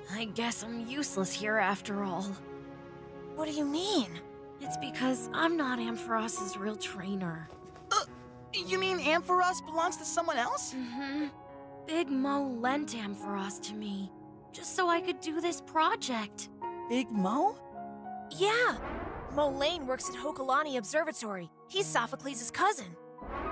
I guess I'm useless here after all. What do you mean? It's because I'm not Ampharos' real trainer. You mean Ampharos belongs to someone else? Mm-hmm. Big Mo lent Ampharos to me, just so I could do this project. Big Mo? Yeah! Mo Lane works at Hokalani Observatory. He's Sophocles' cousin.